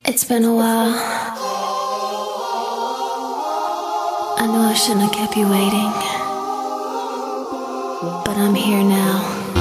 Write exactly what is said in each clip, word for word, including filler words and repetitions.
It's been a while. I know I shouldn't have kept you waiting, but I'm here now.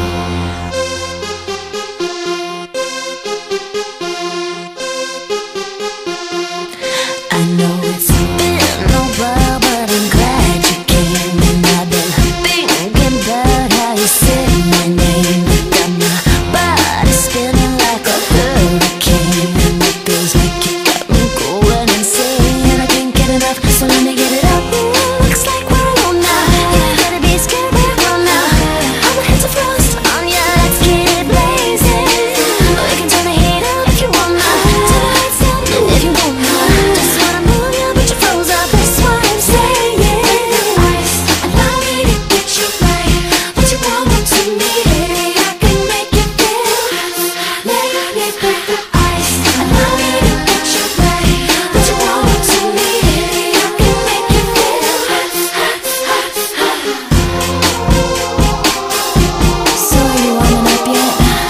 I know it's been a while, but I'm glad you came. And I've been thinking about how you said my name. Got my body spinning like a hurricane, and it feels like you got me going insane. I can't get enough, so let me get it up. Ooh, looks like we're alone now. You ain't gotta be scared, we're alone now. I'ma hit the frost on ya, let's get it blazing. We can turn the heat up if you want now. Turn the lights down if you want now. Just wanna move ya, but you froze up, that's what I'm saying. Ice, allow me to get you right. What you want to me, baby, I can make you feel. Let me break the ice. Allow me to get you right. What you want to me, baby, I can make you feel. So are you warming up yet?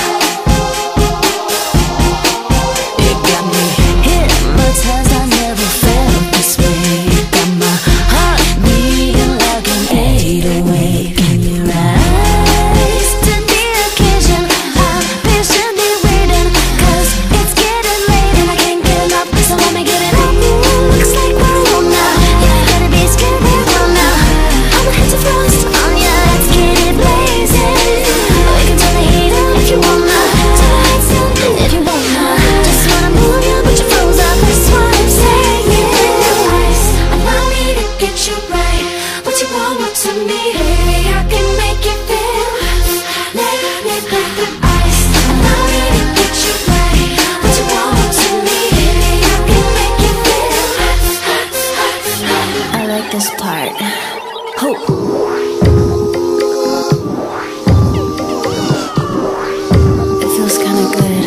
It got me hypnotized, I never felt this way. Got my heart beating like an eight oh eight. Can you rise to the occasion? I'm patiently waiting, cause it's getting late and I can't get enough, so let me get it up. Ooh, looks like we're alone now. You ain't gotta be scared, we're alone now. I'ma hit the frost on ya, let's get it blazing. We can turn the heat up if you want now. Turn the lights down if you want now. Just wanna move ya, but you froze up, that's what I'm saying. Ice, allow me to get you right. What you want to me, baby, I can make you feel. Let me break the ice. Allow me to get you right. What you want to me, baby, I can make you feel. I like this part. Ho. It feels kinda good.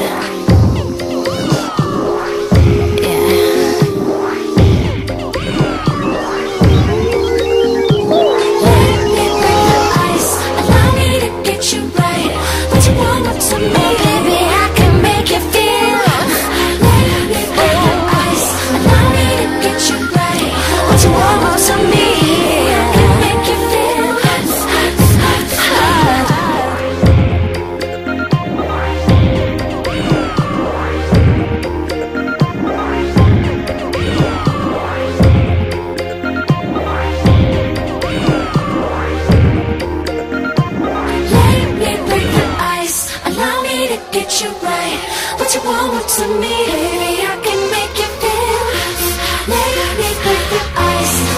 Yeah. Let me break the ice. Allow me to get you right. What you want to me, baby, I can make you feel. Let me break the ice. Allow me to get you right. What you want to me, I can make you feel. Let me break the ice. Allow me to get you right. What you want to me, baby, I can make you feel. Let me break the ice.